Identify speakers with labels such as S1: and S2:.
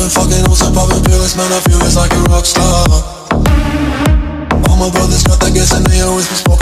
S1: been fucking on some poppin' fearless, man, I feel it's like a rock star. All my brothers got that gas and they always be